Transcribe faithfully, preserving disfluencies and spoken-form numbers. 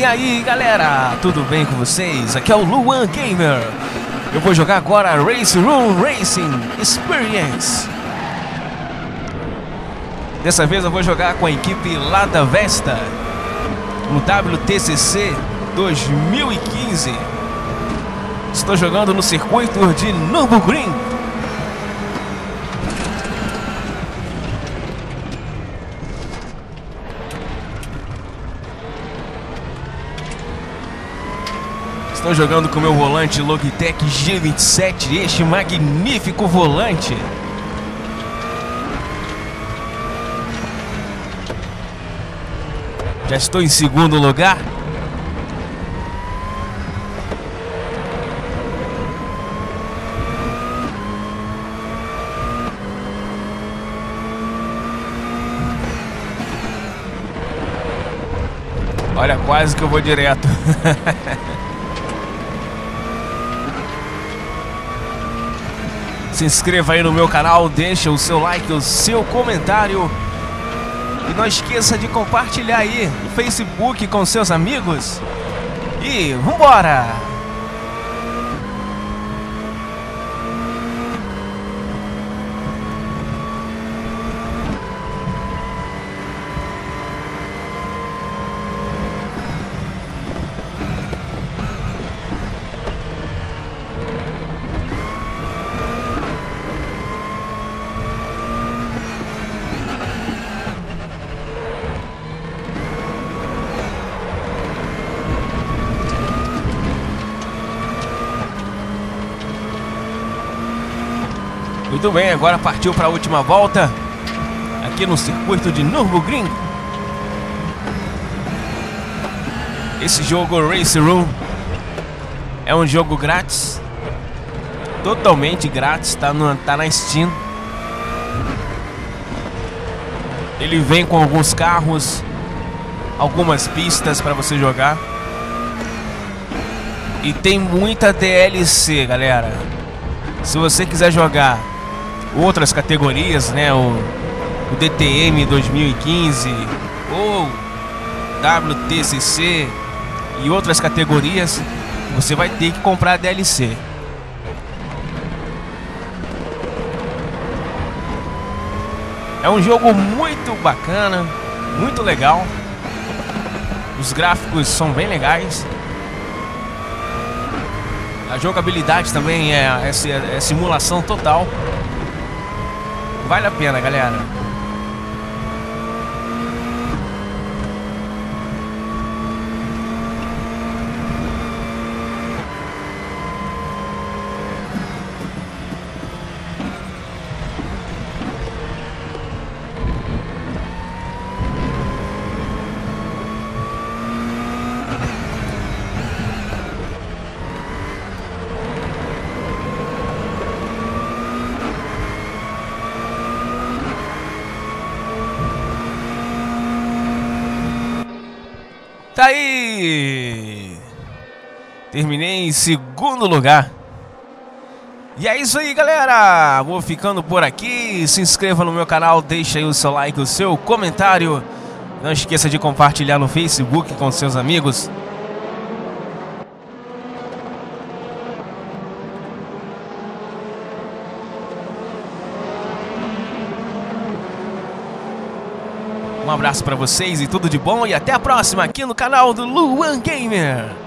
aí galera, tudo bem com vocês? Aqui é o Luan Gamer. Eu vou jogar agora Race Room Racing Experience. Dessa vez eu vou jogar com a equipe lá da Vesta no W T C C dois mil e quinze. Estou jogando no circuito de Nürburgring. Estou jogando com meu volante Logitech G vinte e sete, este magnífico volante. Já estou em segundo lugar. Olha, quase que eu vou direto. Se inscreva aí no meu canal, deixa o seu like, o seu comentário. E não esqueça de compartilhar aí no Facebook com seus amigos. E vambora! Muito bem, agora partiu para a última volta aqui no circuito de Nürburgring. Esse jogo Race Room é um jogo grátis, totalmente grátis, tá, no, tá na Steam. Ele vem com alguns carros, algumas pistas para você jogar e tem muita D L C, galera. Se você quiser jogar outras categorias, né, o, o D T M dois mil e quinze ou W T C C e outras categorias, você vai ter que comprar D L C. É um jogo muito bacana, muito legal. Os gráficos são bem legais. A jogabilidade também é, é, é simulação total. Vale a pena, galera. Tá aí! Terminei em segundo lugar. E é isso aí, galera! Vou ficando por aqui. Se inscreva no meu canal, deixa aí o seu like, o seu comentário. Não esqueça de compartilhar no Facebook com seus amigos. Um abraço pra vocês e tudo de bom, e até a próxima aqui no canal do Luan Gamer.